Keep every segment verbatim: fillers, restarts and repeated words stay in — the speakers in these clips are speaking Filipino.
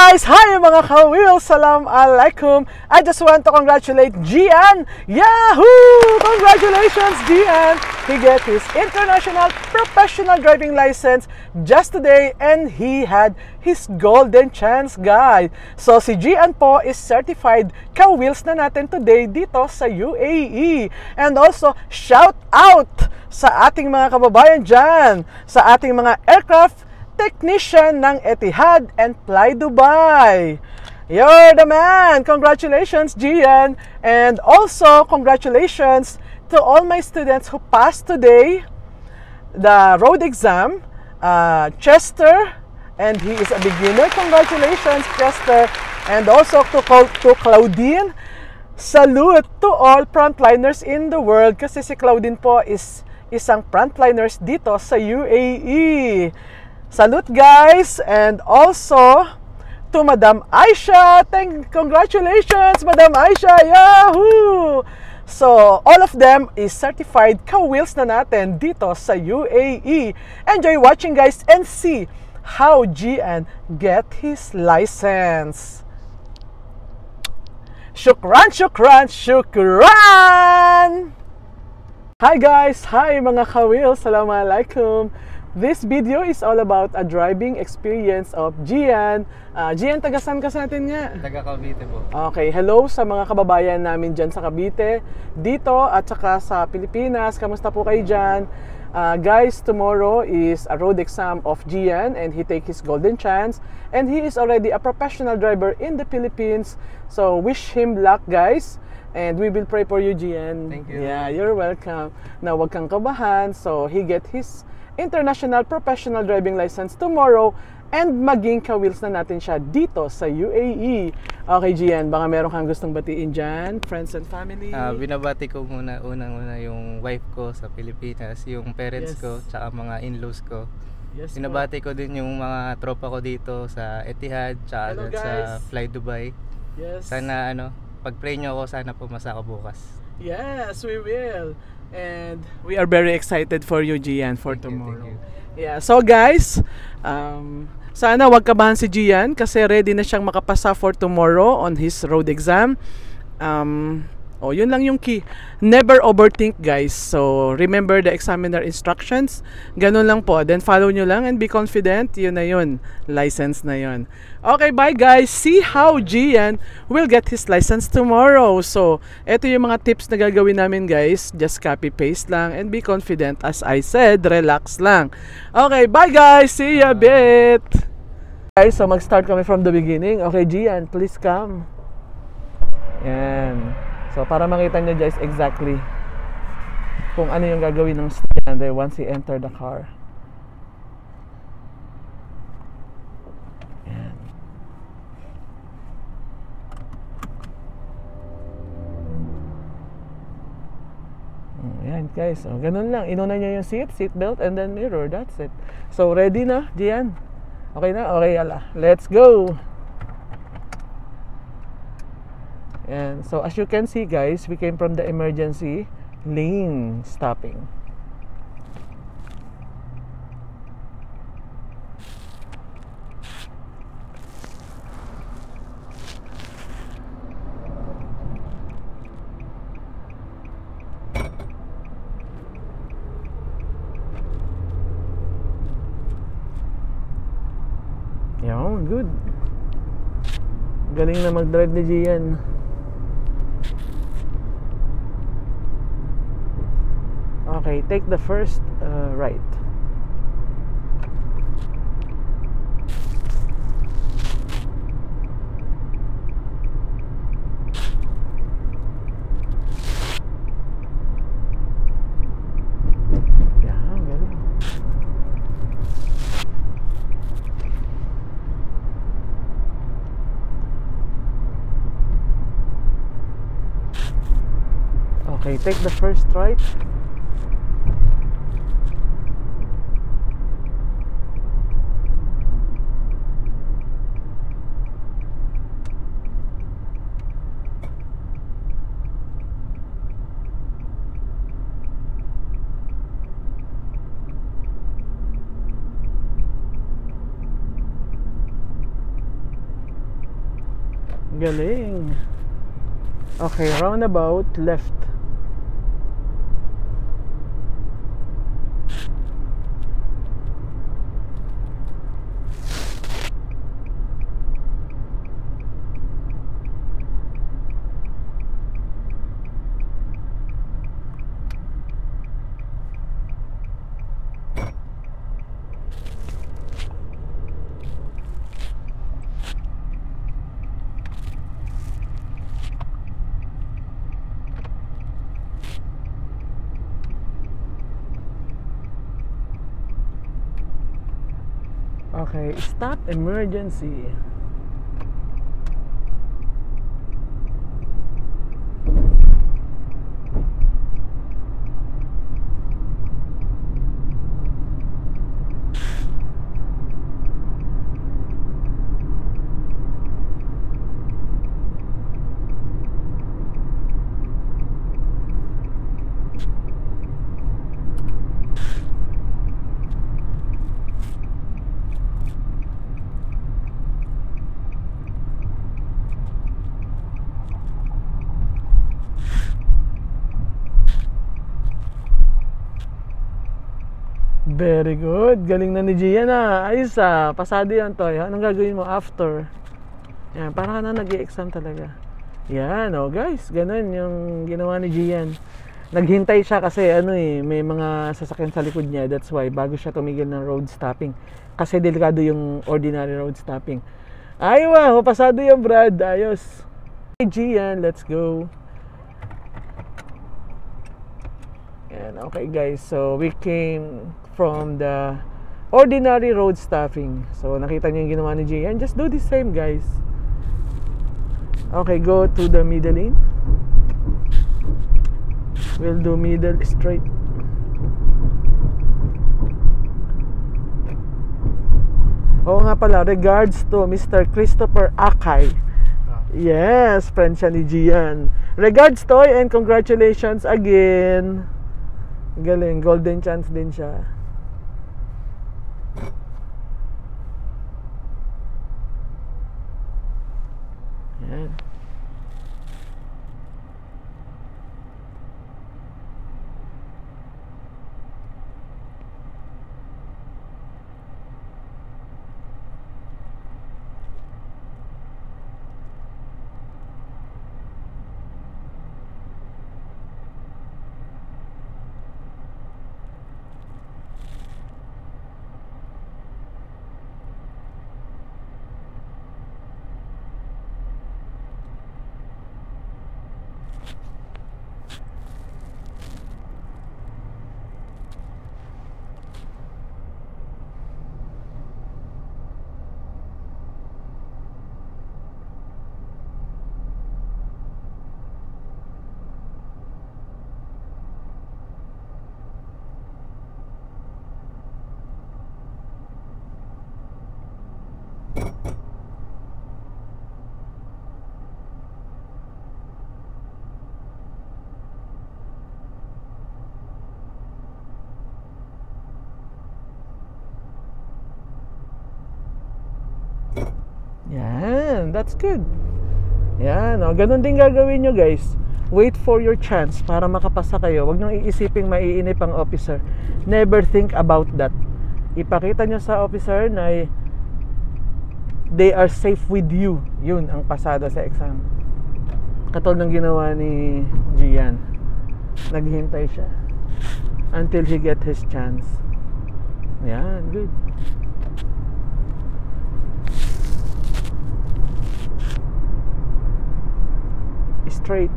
guys! Hi mga ka-wheel! Salam alaikum! I just want to congratulate Gianne! Yahoo! Congratulations, Gianne! He got his international professional driving license just today and he had his golden chance, guys. So si Gianne po is certified ka-wheels na natin today dito sa U A E. And also, shout out sa ating mga kababayan dyan, sa ating mga aircraft technician ng Etihad and Fly Dubai. You're the man! Congratulations, Gianne! And also, congratulations to all my students who passed today the road exam. Uh, Chester, and he is a beginner. Congratulations, Chester! And also to, to Claudine. Salute to all frontliners in the world kasi si Claudine po is isang frontliners dito sa U A E. Salute, guys! And also to Madam Aisha. Thank, congratulations, Madam Aisha! Yahoo! So, all of them is certified ka-wheels na natin dito sa U A E. Enjoy watching, guys, and see how Gianne get his license. Shukran, shukran, shukran! Hi, guys! Hi, mga ka-wheels! Assalamualaikum! This video is all about a driving experience of Gianne. Uh, Gianne, taga saan ka sa atin nga? Taga Cavite po. Okay, hello sa mga kababayan namin dyan sa Cavite, dito at saka sa Pilipinas. Kamusta po kayo dyan? Uh, guys, tomorrow is a road exam of Gianne and he take his golden chance. And he is already a professional driver in the Philippines. So, wish him luck, guys. And we will pray for you, Gianne. Thank you. Yeah, you're welcome. Na wag kang kabahan. So, he get his international professional driving license tomorrow and maging ka-wheels na natin siya dito sa U A E. Okay, Gianne, baka meron kang gustong batiin dyan, friends and family? Uh, binabati ko muna, unang-una yung wife ko sa Pilipinas, yung parents yes. ko, tsaka mga in-laws ko. Yes, binabati ko din yung mga tropa ko dito sa Etihad, tsaka hello, sa Fly Dubai. Yes. Sana, ano, pag-pray nyo ako, sana pumasa ako bukas. Yes, we will. And we are very excited for you, Gianne, for thank tomorrow. You, you. Yeah, so guys, um, sana wag kabahan si Gianne kasi ready na siyang makapasa for tomorrow on his road exam. Um, oh, yun lang yung key. Never overthink, guys. So remember the examiner instructions. Ganun lang po. Then follow nyo lang and be confident. Yun na yun. License na yun. Okay, bye guys. See how Gianne will get his license tomorrow. So, ito yung mga tips na gagawin namin, guys. Just copy-paste lang and be confident. As I said, relax lang. Okay, bye guys. See ya a bit. Guys, so mag-start kami from the beginning. Okay, Gianne, please come. Yan. So, para makita nyo, guys, exactly kung ano yung gagawin ng estudyante once he enter the car. Yan. Yan, guys. So, ganun lang. Inuna nyo yung seat, seat belt, and then mirror. That's it. So, ready na, Gianne? Okay na? Okay, ala. Let's go! And so as you can see, guys, we came from the emergency lane stopping. Yan, good. Galing na mag-drive ni Gianne. Okay, take the first uh, right. Yeah, galing. Okay, take the first right. Galing. Okay, roundabout, left. Okay, stop emergency. Very good. Galing na ni Gian ah. Ayos ah. Pasado yan to. Anong gagawin mo after? Yan. Para ka na nag-i-exam talaga. Yan. O oh, guys. Ganun yung ginawa ni Gian. Naghintay siya kasi ano eh. May mga sasakyan sa likod niya. That's why. Bago siya tumigil ng road stopping. Kasi delikado yung ordinary road stopping. Ay wow. Pasado yung Brad. Ayos. Hey Gian. Let's go. Yan. Okay guys. So we came from the ordinary road stopping. So nakita niyo yung ginawa ni Gian. Just do the same guys. Okay, go to the middle lane. We'll do middle straight. Oo nga pala, regards to Mister Christopher Akay. Yes, friend siya ni Gian. Regards to and congratulations again. Galing, golden chance din siya. Yan. Yan, that's good. Yan, oh, ganun din gagawin nyo guys. Wait for your chance para makapasa kayo. Huwag nyo iisiping maiinip ang officer. Never think about that. Ipakita nyo sa officer na they are safe with you. Yun ang pasada sa exam. Katulad ng ginawa ni Gian. Naghihintay siya until he get his chance. Yan, good. Straight.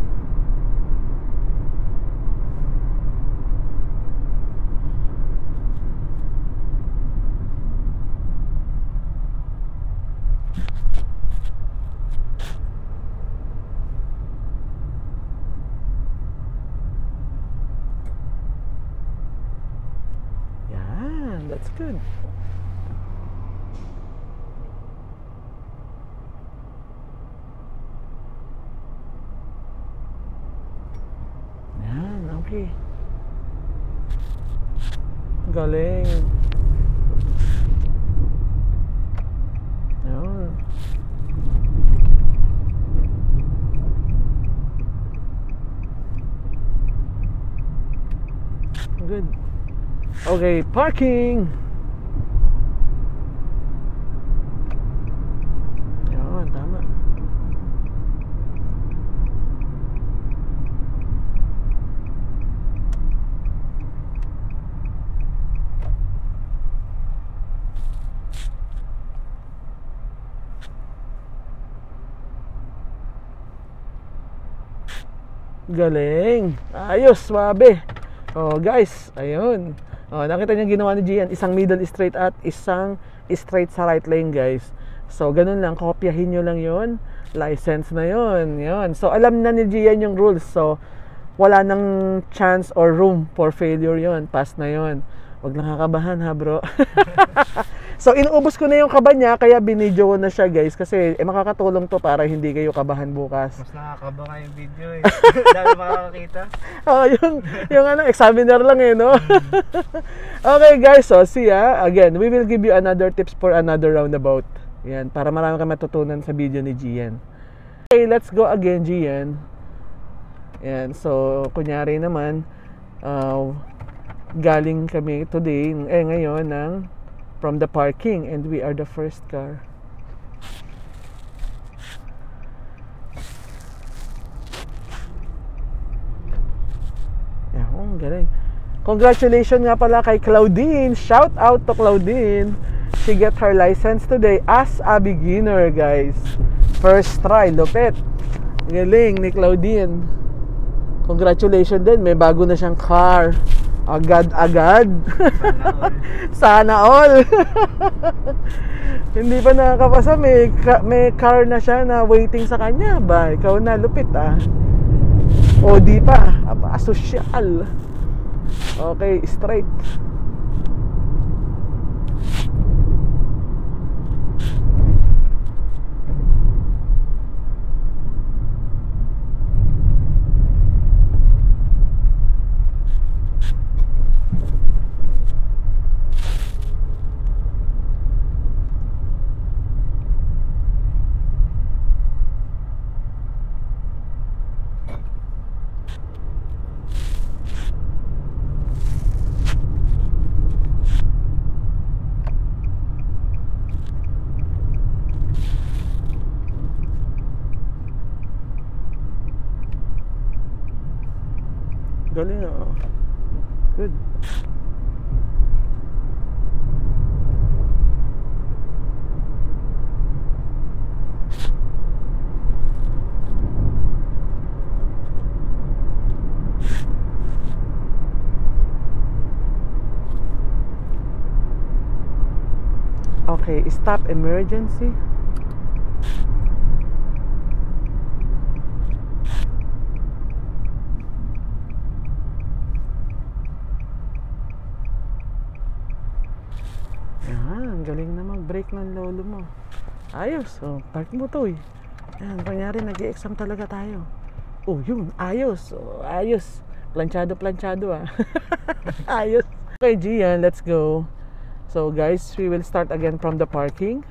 Yeah, that's good. Okay. Galing. Ayun. Okay, parking. Yan, tama. Galing. Ayos, swabe. Oh, guys, ayun. Oh, nakita niyo ginawa ni Gian, isang middle straight at isang straight sa right lane, guys. So, ganun lang, kopyahin niyo lang 'yon. License na 'yon. 'Yon. So, alam na ni Gian yung rules. So, wala nang chance or room for failure 'yon. Pass na 'yon. Huwag lang kakabahan ha, bro. So, inuubos ko na yung kaba niya, kaya binidyo ko na siya, guys. Kasi eh, makakatulong to para hindi kayo kabahan bukas. Mas nakakaba nga yung video eh. Dami makakakita. Oh, yung, yung ano, examiner lang eh, no? Okay, guys. So, see ya. Again, we will give you another tips for another roundabout. Yan, para marami ka matutunan sa video ni Gian. Okay, let's go again, Gian. Yan, so, kunyari naman, uh, galing kami today, eh ngayon, ng from the parking, and we are the first car. Yeah, oh, galing. Congratulations nga pala kay Claudine. Shout out to Claudine. She get her license today as a beginner, guys. First try, lupit. Galing ni Claudine. Congratulations din, may bago na siyang car. Agad-agad. Sana all. Hindi pa nakakapasa, may, may car na siya na waiting sa kanya ba? Ikaw na, lupit ah. O di pa, aba, asosyal. Okay, straight. Galing oh. Good. Okay, stop emergency. Yan, galing na mag-brake ng lolo mo. Ayos, oh, park mo to eh. Yan, kunyari nag-i-exam talaga tayo. Oh, yun, ayos, oh, ayos. Planchado, planchado ah. Ayos. Okay, Gian, let's go. So guys, we will start again from the parking.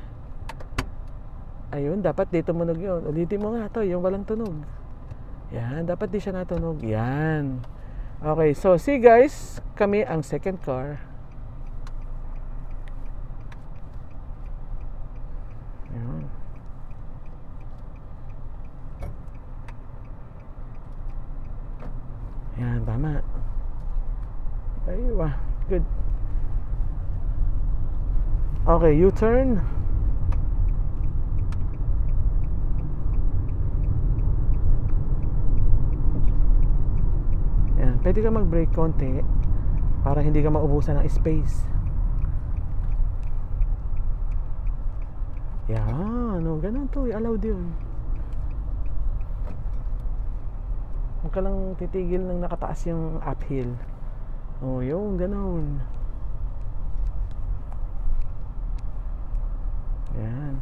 Ayun, dapat dito tumunog yun. Ulitin mo nga to, yung walang tunog. Yan, dapat di siya natunog. Yan. Okay, so see guys, kami ang second car. Yan. Yan, tama. Aywa, good. Okay, U-turn. Yan, pwede ka mag-brake konti para hindi ka maubusan ng space. Yan, no, ganun to, allowed yun. Huwag ka lang titigil ng nakataas yung uphill. Oh, yung ganun. Yan.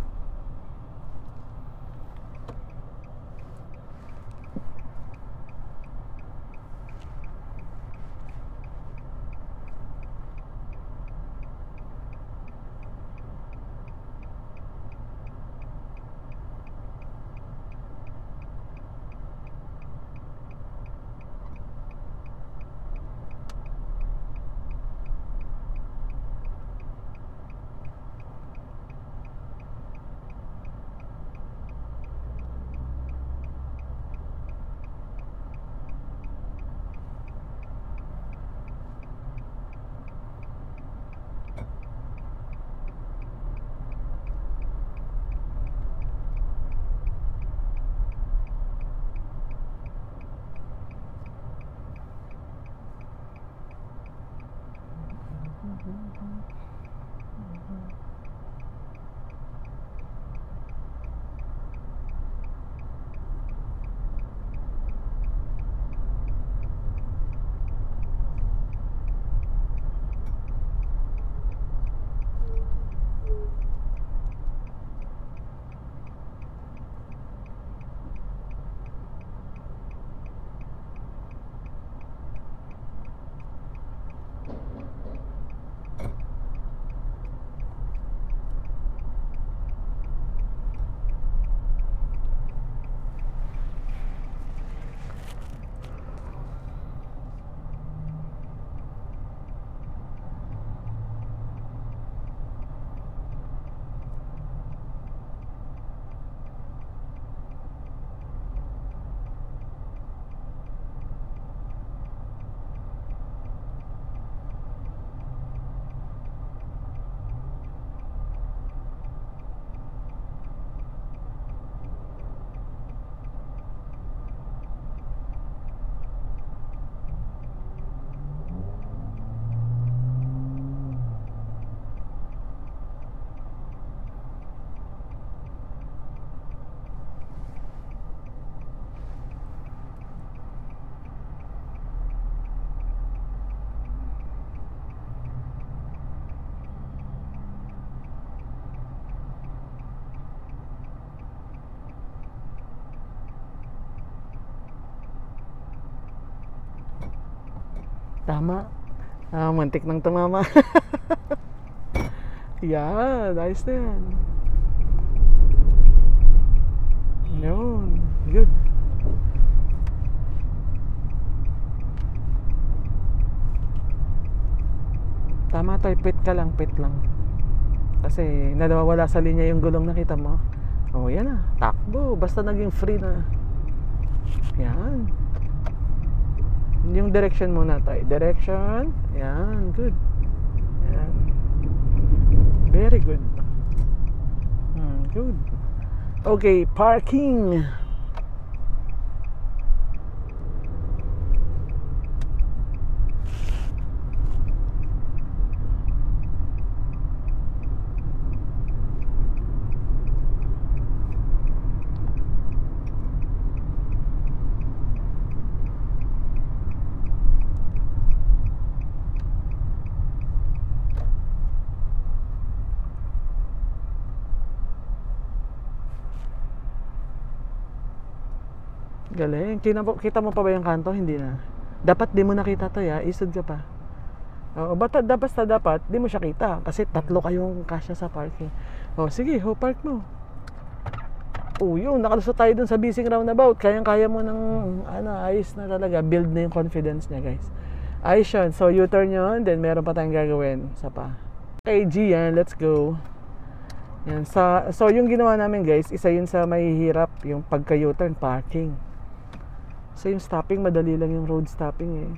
Tama. Ah, mantik nang tumama. Yan, ayos na yan. Yun, good. Tama tayo, pit ka lang, pit lang. Kasi nawawala sa linya yung gulong, nakita mo. Oh, yan na, takbo, basta naging free na. Yan. Yung direction muna tayo. Direction. Yan, good. Yan. Very good. Hmm, good. Okay, parking. Galing. Kita, kita mo pa ba yung kanto? Hindi na. Dapat di mo nakita to ya. Isod ka pa. Oo, basta, basta dapat di mo siya kita. Kasi tatlo kayong kasya sa parking. O sige, ho, park mo. O yun, nakalusot tayo dun sa bising roundabout. Kayang-kaya mo ng ano, ayos na talaga. Build na yung confidence niya, guys. Ayos yun. So U-turn yun. Then meron pa tayong gagawin. Sa pa. Okay, Gian, let's go. Yan. Sa, so yung ginawa namin, guys, isa yun sa mahihirap. Yung pagka U-turn, parking. So yung stopping, madali lang yung road stopping eh.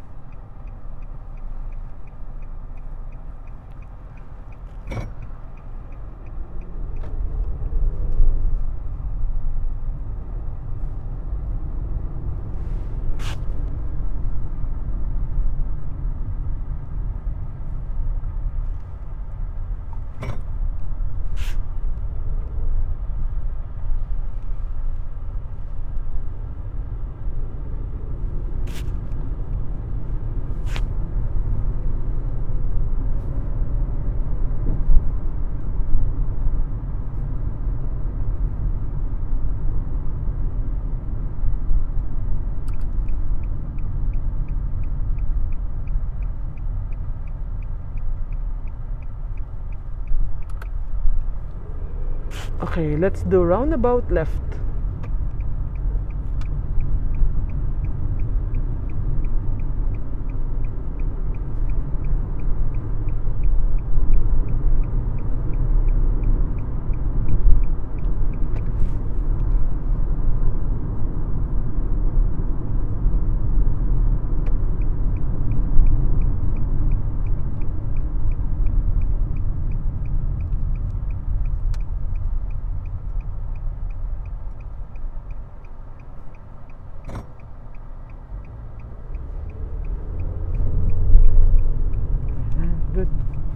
Okay, let's do roundabout left. Good.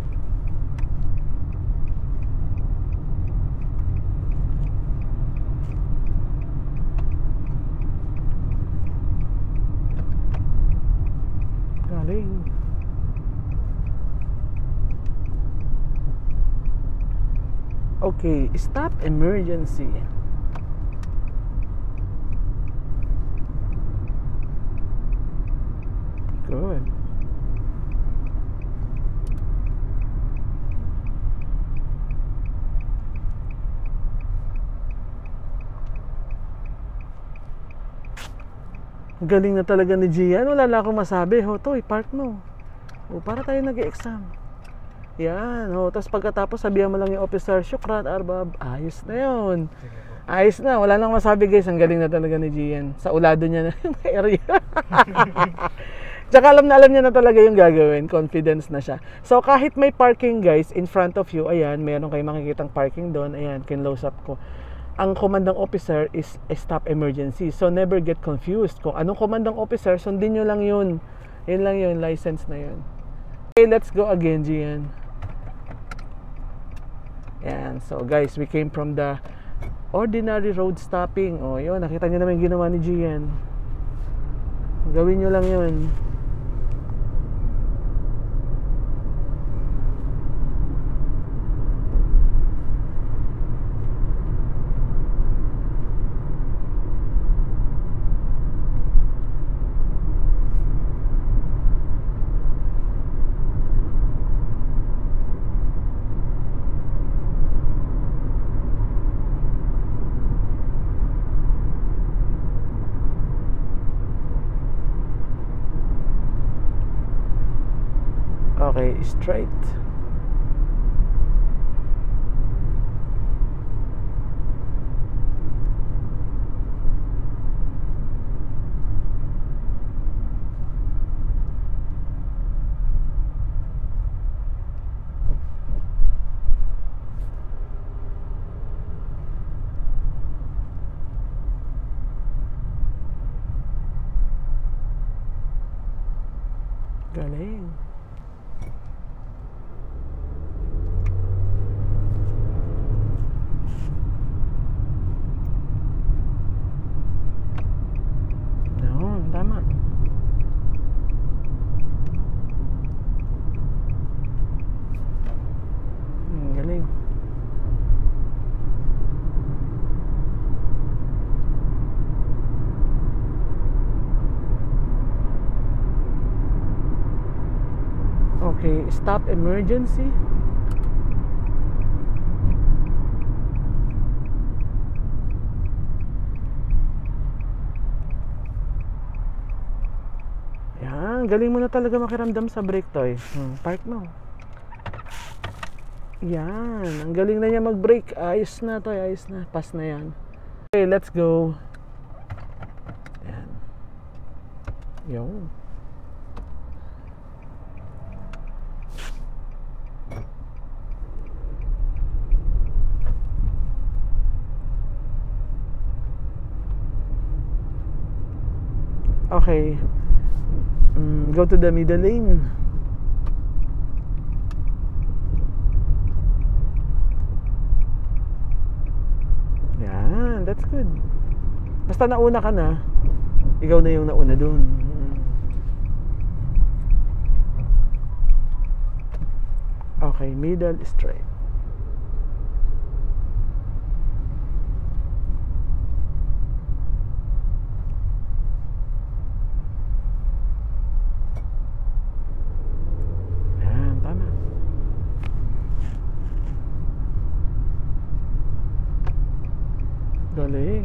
Galing. Okay, stop emergency. Good. Galing na talaga ni Gian. Wala na akong masabi. Ho, to, i-park mo. O, para tayo nag-e-exam. Yan. Ho, tapos pagkatapos sabihan mo lang yung officer, syukran, arbab. Ayos na yun. Ayos na. Wala nang masabi, guys. Ang galing na talaga ni Gian. Sa ulado niya na yung area. Tsaka alam na alam niya na talaga yung gagawin. Confidence na siya. So, kahit may parking, guys, in front of you, ayan, meron kayo makikitang parking doon. Ayan, kinlose up ko. Ang commanding officer is a stop emergency. So, never get confused. Kung anong commanding officer, sundin nyo lang yun. Yun lang yun, license na yun. Okay, let's go again, Gian. Yan. So, guys, we came from the ordinary road stopping. O, yun. Nakita nyo naman yung ginawa ni Gian. Gawin nyo lang yun. Okay, straight. Galing. No, tama. Hmm, galing. Okay, stop emergency. Yan, galing mo na talaga makiramdam sa brake, Toy. Hmm, park mo. Yan, ang galing na niya mag-brake. Ayos na, Toy, ayos na. Pass na yan. Okay, let's go. Yan. Yung. Okay, mm, go to the middle lane. Yan, that's good. Basta nauna ka na, ikaw na yung nauna dun. Okay, middle straight. Galing.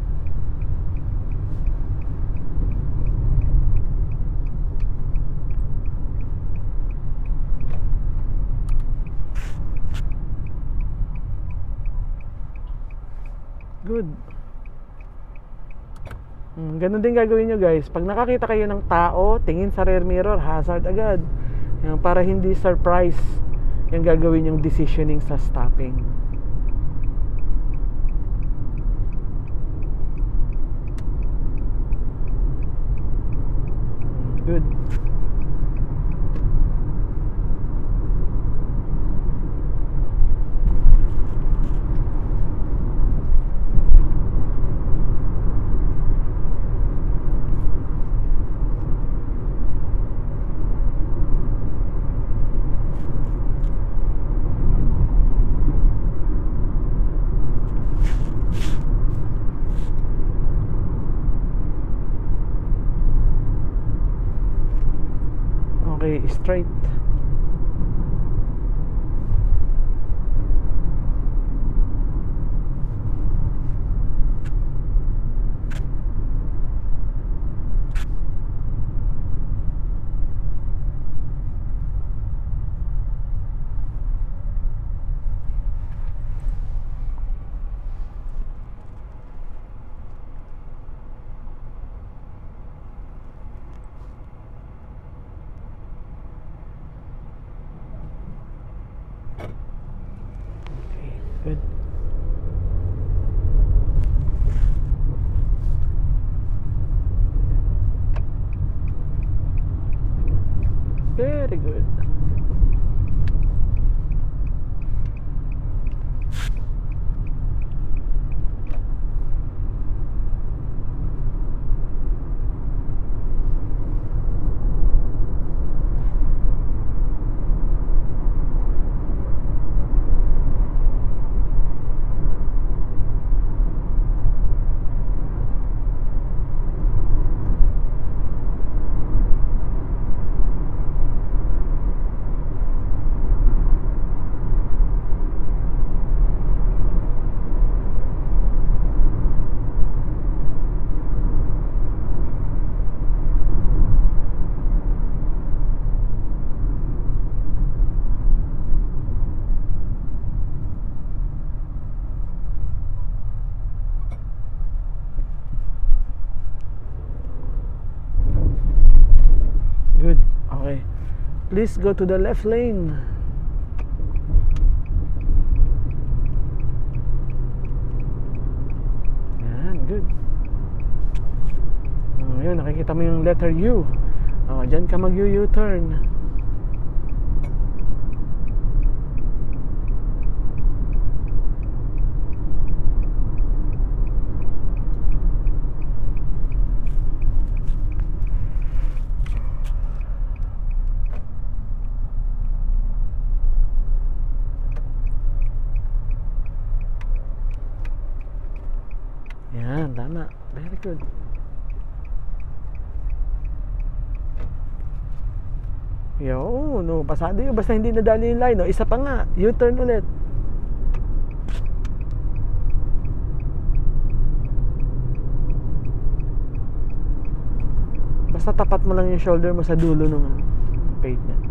Good. Hmm, ganun din gagawin nyo, guys. Pag nakakita kayo ng tao, tingin sa rear mirror, hazard agad. Yan, para hindi surprise yung gagawin yung decisioning sa stopping. Good. Okay, straight. Good. Very good. Please go to the left lane. Yan, good. Oh, yun, nakikita mo yung letter U. Oh, dyan ka mag-U-turn. Yan, tama. Very good. Yo, no, pasado yun. Basta hindi nadali yung line, no? Isa pa nga, U-turn ulit. Basta tapat mo lang yung shoulder mo sa dulo ng pavement.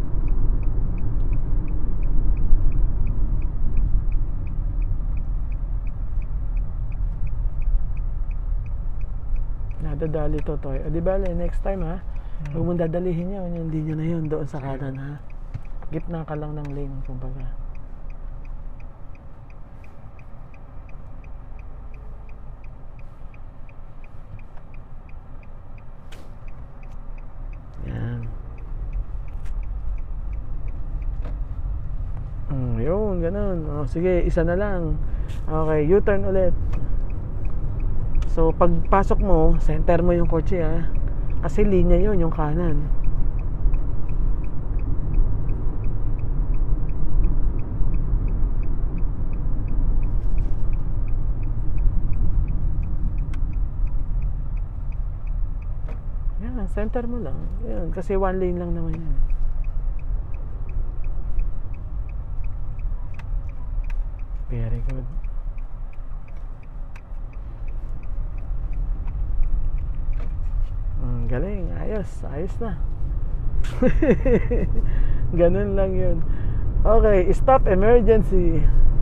Nadadali to, Toy. O, di ba, next time, ha? Hmm. Huwag mong dadalihin yun. Hindi nyo na yun doon sa kanan, ha? Gitna ka lang ng lane, kumbaga. Yan. Mm, yun, ganun. O, sige, isa na lang. Okay, U-turn ulit. So, pagpasok mo, center mo yung kotse, ha? Kasi linya yun, yung kanan. Yan, center mo lang. Yan, kasi one lane lang naman yan. Very good. Galing, ayos, ayos na. Ganun lang yun. Okay, stop emergency.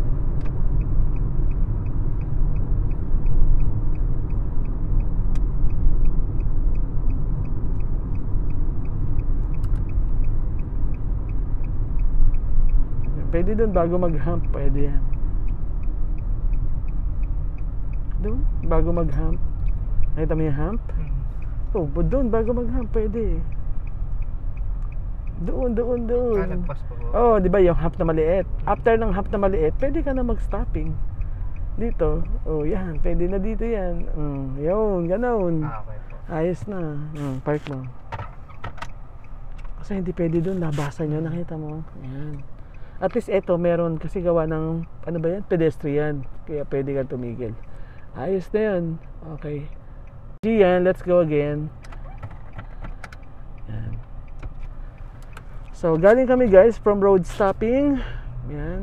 Pwede dun bago mag-hump, pwede yan. Dun, bago mag-hump. Nakita mo yung hump? Oh, doon bago mag-hump pwede. Doon, doon, doon. Ah, nagpas pa po. Oh, di ba yung hump na maliit? After ng hump na maliit, pwede ka na mag-stopping. Dito. Oh, yan. Pwede na dito yan. Mm, yun, ganoon. Ah, okay po. Ayos na. Mm, park mo. Kasi hindi pwede doon. Labasan nyo. Nakita mo. Yan. At least eto, meron kasi gawa ng, ano ba yan? Pedestrian. Kaya pwede ka tumigil. Ayos na yun. Okay. Gian, let's go again. Yan. So, galing kami guys from road stopping. Yan.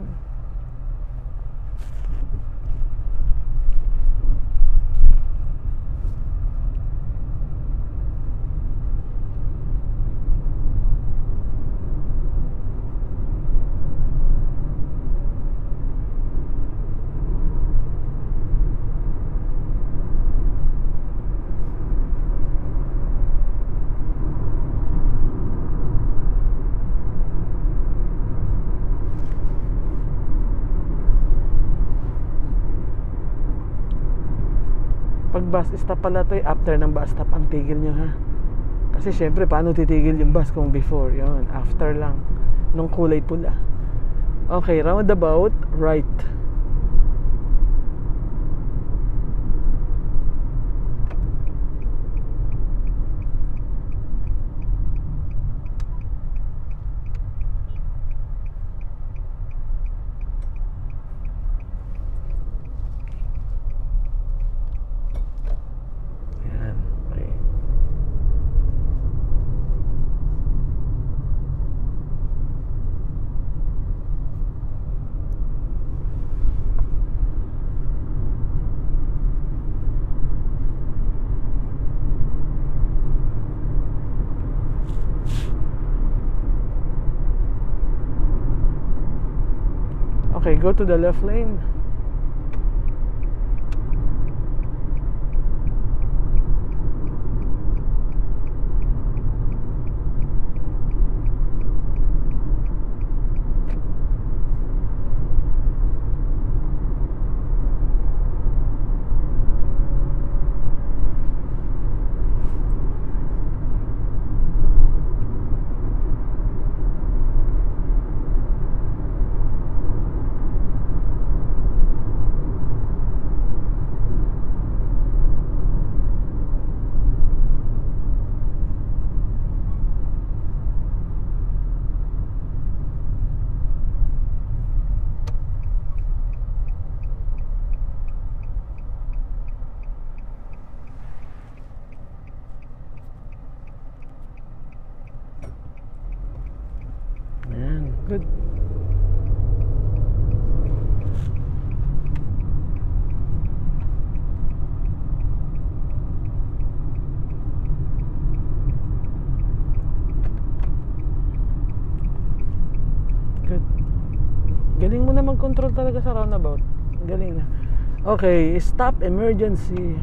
Pag bus stop pala to, after ng bus stop ang tigil nyo, ha? Kasi syempre paano titigil yung bus kung before? Yun, after lang nung kulay pula. Okay, roundabout, right. Okay, go to the left lane. Good. Good. Galing mo na mag-control talaga sa roundabout. Galing na. Okay, stop emergency.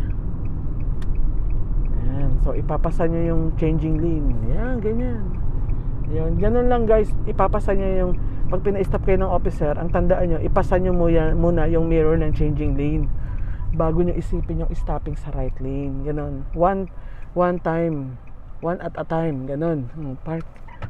Ayan. So, ipapasa nyo yung changing lane. Yan, ganyan. Yan, ganun lang guys. Ipapasa nyo yung, pag pina-stop kayo ng officer, ang tandaan nyo, ipasa nyo muna, muna yung mirror ng changing lane bago nyo isipin yung stopping sa right lane. Ganun. One, one time. One at a time. Ganun. Hmm, park.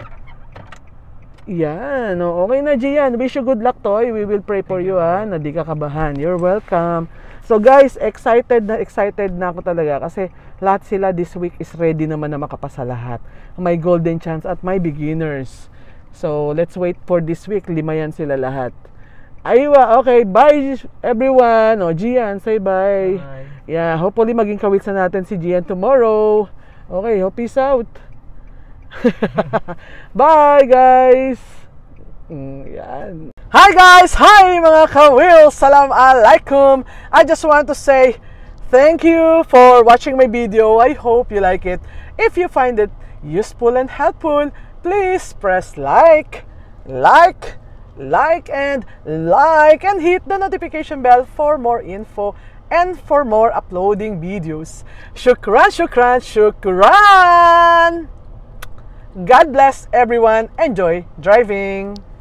Yan. O, okay na, Gian. Wish you good luck, Toy. We will pray for you, ha, na di ka kabahan. You're welcome. So, guys, excited na excited na ako talaga kasi lahat sila this week is ready naman na makapasa lahat. May golden chance at may beginners. So, let's wait for this week. Lima yan sila lahat. Aywa, okay. Bye, everyone. O, Gian, say bye. Bye. Yeah, hopefully maging kawit sa natin si Gian tomorrow. Okay, ho, peace out. Bye guys. Mm, yan. Hi guys! Hi mga ka-wheels! Salam alaikum! I just want to say thank you for watching my video. I hope you like it. If you find it useful and helpful, please press like, like, like, and like, and hit the notification bell for more info and for more uploading videos. Shukran, shukran, shukran! God bless everyone. Enjoy driving.